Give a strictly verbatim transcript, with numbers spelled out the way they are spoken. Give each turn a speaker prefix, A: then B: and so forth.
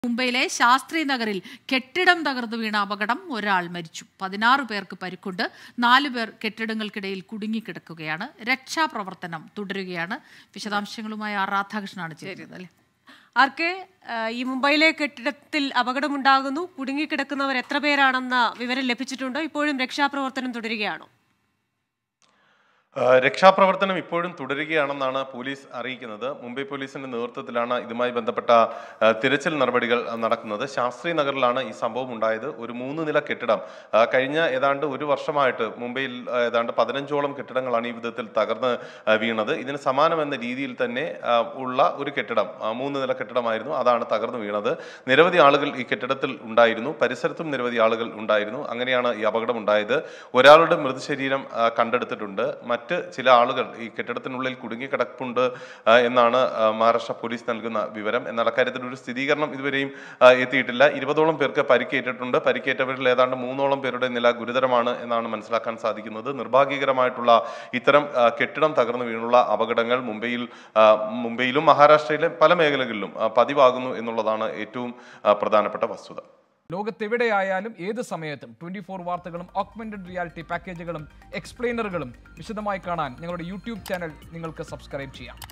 A: മുംബൈയിലെ ശാസ്ത്രി നഗറിൽ കെട്ടിടം തകർന്നു വീണ അപകടം ഒരാൾ മരിച്ചു. പതിനാറ് പേർക്ക് പരിക്കുണ്ട്. നാലു പേർ കെട്ടിടങ്ങൾക്കിടയിൽ കുടുങ്ങിക്കിടക്കുകയാണ്. രക്ഷാപ്രവർത്തനം തുടരുകയാണ്. വിശദാംശങ്ങളുമായി ആർ രാധാകൃഷ്ണനാണ് ചേരുന്നത്. അല്ലേ
B: ആർ കെ, ഈ മുംബൈയിലെ കെട്ടിടത്തിൽ അപകടമുണ്ടാകുന്നു. കുടുങ്ങിക്കിടക്കുന്നവർ എത്ര പേരാണെന്ന വിവരം ലഭിച്ചിട്ടുണ്ടോ? ഇപ്പോഴും രക്ഷാപ്രവർത്തനം തുടരുകയാണോ?
C: രക്ഷാപ്രവർത്തനം ഇപ്പോഴും തുടരുകയാണെന്നാണ് പോലീസ് അറിയിക്കുന്നത്. മുംബൈ പോലീസിന്റെ നേതൃത്വത്തിലാണ് ഇതുമായി ബന്ധപ്പെട്ട തിരച്ചിൽ നടപടികൾ നടക്കുന്നത്. ശാസ്ത്രി നഗറിലാണ് ഈ സംഭവം ഉണ്ടായത്. ഒരു മൂന്ന് നില കെട്ടിടം കഴിഞ്ഞ ഏതാണ്ട് ഒരു വർഷമായിട്ട് മുംബൈയിൽ ഏതാണ്ട് പതിനഞ്ചോളം കെട്ടിടങ്ങളാണ് ഈ വിധത്തിൽ തകർന്ന് വീണത്. ഇതിന് സമാനമെന്ന രീതിയിൽ തന്നെ ഉള്ള ഒരു കെട്ടിടം, മൂന്ന് നില കെട്ടിടമായിരുന്നു, അതാണ് തകർന്നു വീണത്. നിരവധി ആളുകൾ ഈ കെട്ടിടത്തിൽ ഉണ്ടായിരുന്നു. പരിസരത്തും നിരവധി ആളുകൾ ഉണ്ടായിരുന്നു. അങ്ങനെയാണ് ഈ അപകടം ഉണ്ടായത്. ഒരാളുടെ മൃതശരീരം കണ്ടെടുത്തിട്ടുണ്ട്. മറ്റ് ചില ആളുകൾ ഈ കെട്ടിടത്തിനുള്ളിൽ കുടുങ്ങിക്കിടപ്പുണ്ട് എന്നാണ് മഹാരാഷ്ട്ര പോലീസ് നൽകുന്ന വിവരം. എന്നാൽ അക്കാര്യത്തിൽ ഒരു സ്ഥിരീകരണം ഇതുവരെയും എത്തിയിട്ടില്ല. ഇരുപതോളം പേർക്ക് പരിക്കേറ്റിട്ടുണ്ട്. പരിക്കേറ്റവരിൽ ഏതാണ്ട് മൂന്നോളം പേരുടെ നില ഗുരുതരമാണ് എന്നാണ് മനസ്സിലാക്കാൻ സാധിക്കുന്നത്. നിർഭാഗ്യകരമായിട്ടുള്ള ഇത്തരം കെട്ടിടം തകർന്നു വീണുള്ള അപകടങ്ങൾ മുംബൈയിൽ മുംബൈയിലും മഹാരാഷ്ട്രയിലെ പല മേഖലകളിലും പതിവാകുന്നു എന്നുള്ളതാണ് ഏറ്റവും പ്രധാനപ്പെട്ട വസ്തുത.
D: ലോകത്തെവിടെയായാലും ഏത് സമയത്തും ട്വന്റി ഫോർ വാർത്തകളും ഓഗ്മെന്റഡ് റിയാലിറ്റി പാക്കേജുകളും എക്സ്പ്ലെയിനറുകളും വിശദമായി കാണാൻ ഞങ്ങളുടെ യൂട്യൂബ് ചാനൽ നിങ്ങൾക്ക് സബ്സ്ക്രൈബ് ചെയ്യാം.